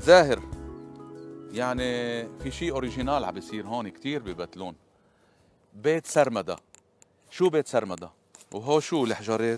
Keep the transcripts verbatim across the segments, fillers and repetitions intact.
زاهر، يعني في شيء اوريجينال عم بيصير هون كثير ببتلون. بيت سرمدة. شو بيت سرمدة؟ وهو شو الحجارات؟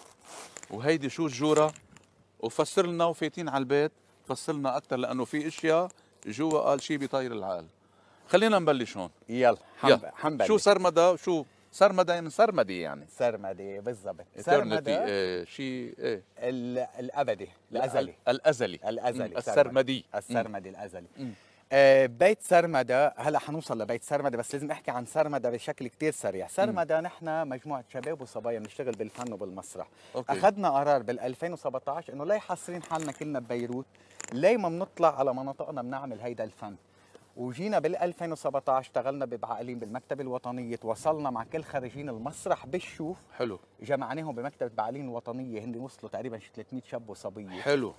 وهيدي شو الجورة؟ وفسر لنا وفايتين على البيت، فسر لنا أكثر لأنه في أشياء جوا قال شيء بيطير العقل. خلينا نبلش هون. يلا حنبلش. شو سرمدة وشو سرمدة؟ من سرمدي يعني سرمدي بالضبط. سرمدة ايه شيء ايه الابدي الازلي الازلي الازلي السرمدي السرمدي الازلي. آه بيت سرمدة، هلا حنوصل لبيت سرمدة بس لازم احكي عن سرمدة بشكل كتير سريع. سرمدة نحن مجموعة شباب وصبايا بنشتغل بالفن وبالمسرح. أوكي. اخذنا قرار بال ألفين وسبعطعش انه ليه حاصرين حالنا كلنا ببيروت، ليه ما بنطلع على مناطقنا بنعمل هيدا الفن. وجينا بال ألفين وسبعطعش اشتغلنا بعقلين بالمكتبة الوطنية، تواصلنا مع كل خريجين المسرح بالشوف. حلو. جمعناهم بمكتبة بعقلين الوطنية، هن وصلوا تقريبا ثلاثمية شاب وصبية. حلو.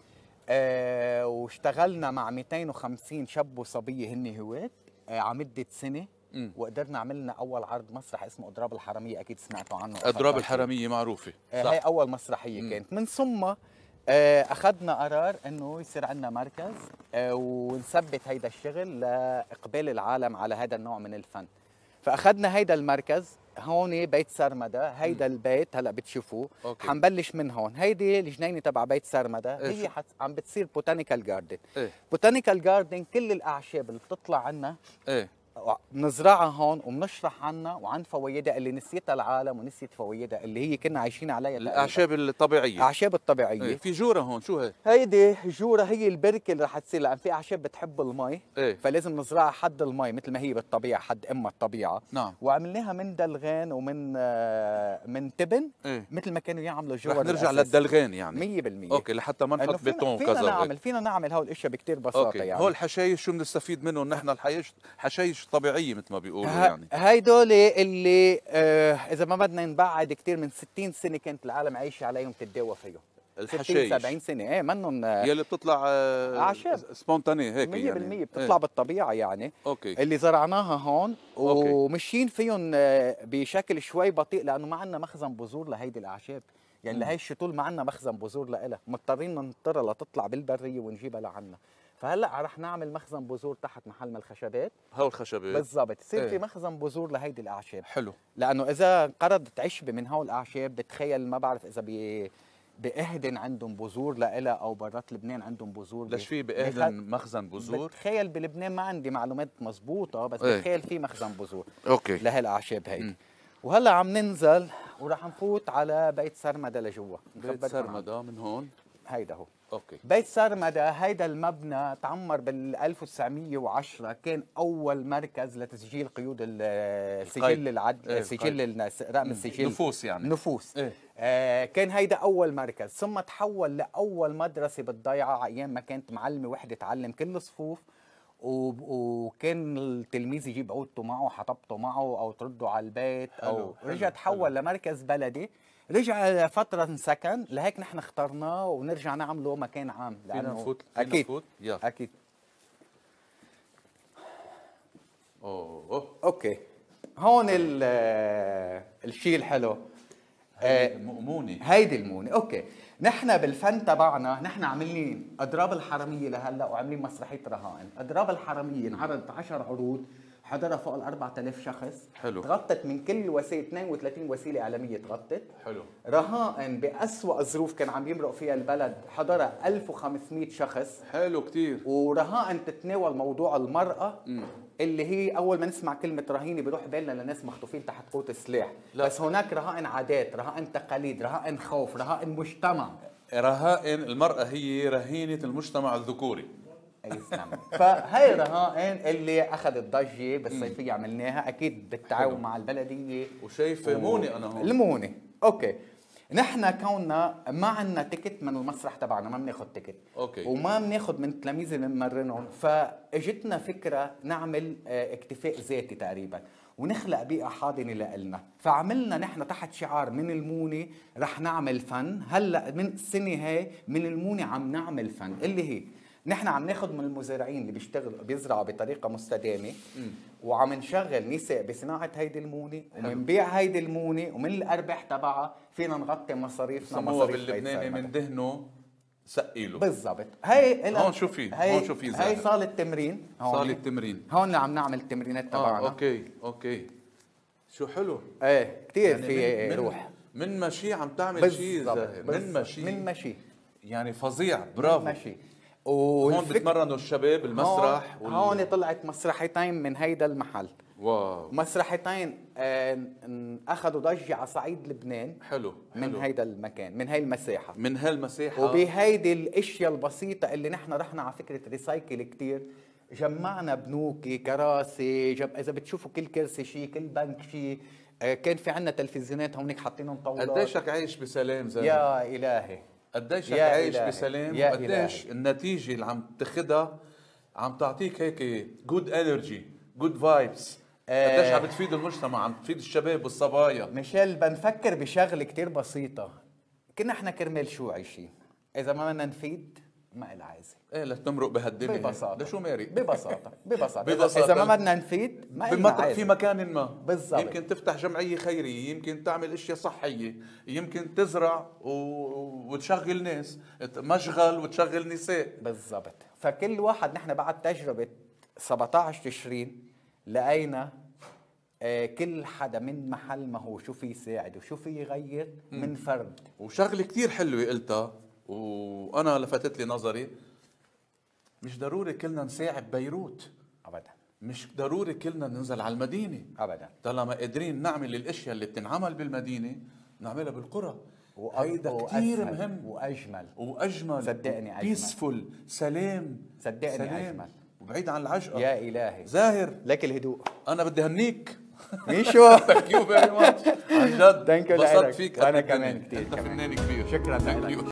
آه واشتغلنا مع مئتين وخمسين شاب وصبيه هن هواة آه على مدة سنة. م. وقدرنا عملنا أول عرض مسرح اسمه أضراب الحرامية، أكيد سمعتوا عنه. أضراب الحرامية معروفة. آه هي أول مسرحية م. كانت. من ثم آه أخذنا قرار إنه يصير عندنا مركز آه ونثبت هيدا الشغل لإقبال العالم على هذا النوع من الفن. فأخذنا هيدا المركز هون بيت سرمدة. هيدا البيت هلا بتشوفوه. حنبلش من هون. هيدي الجنينه تبع بيت سرمدة. إيه هي حت... عم بتصير بوتانيكال جاردن. إيه؟ بوتانيكال جاردن كل الاعشاب اللي بتطلع عنا ايه بنزرعها هون وبنشرح عنها وعن فوائدها اللي نسيتها العالم ونسيت فوائدها اللي هي كنا عايشين عليها. الاعشاب الطبيعيه. الاعشاب الطبيعيه. ايه؟ في جوره هون. شو هي؟ هيدي جوره هي البركه اللي رح تصير، لان في اعشاب بتحب المي. ايه؟ فلازم نزرعها حد المي مثل ما هي بالطبيعه، حد امها الطبيعه. نعم. وعملناها من دلغان ومن من تبن. ايه؟ مثل ما كانوا يعملوا جوا. رح نرجع للدلغان يعني مية بالمية. اوكي، لحتى ما نحط بيتون كذا. فينا كذا نعمل فينا نعمل هول الاشياء بكثير بساطه. أوكي. يعني هول الحشايش شو بنستفيد منهم نحن؟ الحشايش حشايش طبيعيه مثل ما بيقولوا يعني. هيدول اللي آه اذا ما بدنا نبعد كثير من ستين سنه كانت العالم عايشه عليهم تتداوى فيهم. الحشايش ستين سبعين سنه ايه منهم هي اللي بتطلع آه اعشاب سبونتاني هيك مية بالمية يعني. بتطلع ايه؟ بالطبيعه يعني. اوكي. اللي زرعناها هون ومشيين فيهم بشكل شوي بطيء لانه ما عندنا مخزن بذور لهيدي الاعشاب. يعني لهي الشتول ما عندنا مخزن بذور لها، مضطرين ننطرها لتطلع بالبريه ونجيبها لعنا. فهلا رح نعمل مخزن بذور تحت محل ما الخشبات. هول الخشبات بالضبط، يصير ايه؟ في مخزن بذور لهيدي الاعشاب. حلو. لانه اذا انقرضت عشبه من هول الاعشاب بتخيل ما بعرف اذا بي باهدن عندهم بذور لها او برات لبنان عندهم بذور. ليش في باهدن مخزن بذور؟ بتخيل بلبنان ما عندي معلومات مضبوطه بس ايه؟ بتخيل في مخزن بذور. اوكي. لهالاعشاب هيدي. وهلا عم ننزل وراح نفوت على بيت سرمدة لجوا. بيت سرمدة من هون. هيدا هو. اوكي. بيت سرمدة هيدا المبنى تعمر بال ألف وتسعمية وعشرة، كان اول مركز لتسجيل قيود السجل العد ايه؟ سجل رقم السجل نفوس يعني نفوس. ايه؟ آه كان هيدا اول مركز، ثم تحول لاول مدرسه بالضيعه ايام ما كانت معلمه وحده تعلم كل الصفوف. وكان التلميذ يجيب عودته معه، حطبته معه او ترده على البيت او حلو. رجع تحول حلو. لمركز بلدي، رجع فتره انسكن، لهيك نحن اخترناه ونرجع نعمله مكان عام. فينا نفوت؟ فينا اكيد نفوت؟ يلا. اكيد. اوه اوكي. هون الشيء الحلو. هيدي المؤمونه. هيدي المونه. اوكي. نحن بالفن تبعنا نحن عاملين اضراب الحراميه لهلا وعاملين مسرحيه رهائن. اضراب الحراميه انعرضت عشر عروض، حضرها فوق ال أربعة آلاف شخص. حلو. تغطت من كل وسيله، اثنين وثلاثين وسيله اعلاميه تغطت. حلو. رهائن بأسوأ ظروف كان عم يمرق فيها البلد، حضرها ألف وخمسمية شخص. حلو كثير. ورهائن تتناول موضوع المراه م. اللي هي اول ما نسمع كلمه رهينه بيروح بالنا لناس مخطوفين تحت قوه السلاح. لا. بس هناك رهائن عادات، رهائن تقاليد، رهائن خوف، رهائن مجتمع. رهائن المراه هي رهينه المجتمع الذكوري. يسلم. فهي رهائن اللي اخذت ضجه بالصيفيه عملناها اكيد بالتعاون مع البلديه. وشايف و... موني انا هون الموني. اوكي. نحن كوننا ما عندنا تيكت من المسرح تبعنا، ما بناخذ تيكت. اوكي. وما بناخذ من التلاميذ اللي بنمرنهم، فاجتنا فكره نعمل اكتفاء ذاتي تقريبا ونخلق بيئه حاضنه لنا. فعملنا نحن تحت شعار من المونه رح نعمل فن. هلا من السنه هاي من المونه عم نعمل فن اللي هي نحن عم ناخذ من المزارعين اللي بيشتغلوا بيزرعوا بطريقه مستدامه وعم نشغل نساء بصناعه هيدي المونه ومنبيع هيدي المونه ومن الارباح تبعها فينا نغطي مصاريفنا. مصاريف باللبناني من دهنه سقي له. بالضبط. هي هون شو في؟ هون شو في زاهر؟ هي صالة تمرين. صالة تمرين. هون اللي عم نعمل التمرينات تبعنا. اه اوكي اوكي. شو حلو. ايه كثير يعني في من روح. من مشي عم تعمل شيء زاهر، من مشي. من مشي. يعني فظيع، برافو. من مشي. هون بتمرنوا الشباب المسرح هون, هون طلعت مسرحيتين من هيدا المحل. واو. مسرحيتين آه اخذوا ضجه على صعيد لبنان. حلو. من حلو. هيدا المكان، من هاي المساحه، من هالمساحه. وبهيدي الاشياء البسيطه اللي نحن رحنا على فكره ريسايكل كتير. جمعنا بنوكي، كراسي، جم... اذا بتشوفوا كل كرسي شيء، كل بنك شيء. آه كان في عندنا تلفزيونات هونيك حاطينهم طاولات. قديشك عايش بسلام زاهر؟ يا الهي. قديشك يا عايش إلهي. بسلام، يا وقديش إلهي. النتيجه اللي عم تاخدها عم تعطيك هيك جود انرجي، جود فايبس. آه. قديش عم بتفيد المجتمع، عم بتفيد الشباب والصبايا. ميشيل، بنفكر بشغله كتير بسيطه. كنا احنا كرمال شو عايشين؟ اذا ما بدنا نفيد ما إلها عايزه. ايه لتمرق بهالدنيا ببساطه. لشو ماري؟ ببساطه ببساطه, ببساطة. اذا ما بدنا نفيد ما إلها بمط... عايزه. في مكان ما بالضبط. يمكن تفتح جمعيه خيريه، يمكن تعمل اشياء صحيه، يمكن تزرع و... وتشغل ناس، مشغل وتشغل نساء. بالضبط. فكل واحد، نحن بعد تجربه سبعطعش تشرين لقينا آه كل حدا من محل ما هو شو في يساعد وشو في يغير من فرد. وشغله كتير حلوه قلتها وانا لفتت لي نظري، مش ضروري كلنا نساعد بيروت، ابدا. مش ضروري كلنا ننزل على المدينه ابدا. طالما قادرين نعمل الاشياء اللي بتنعمل بالمدينه نعملها بالقرى. وهيدا كثير مهم واجمل واجمل. صدقني اجمل. بيسفول، سلام. صدقني سلام. اجمل. وبعيد عن العجقه. يا الهي. زاهر لك الهدوء. انا بدي هنيك. ميشو. ثانك يو فيري ماتش. عن جد Thank you انبسطت لك. فيك. وأنا قد الدنيا. كمان كتير انت كمان. فنان كبير. شكرا Thank لك. you.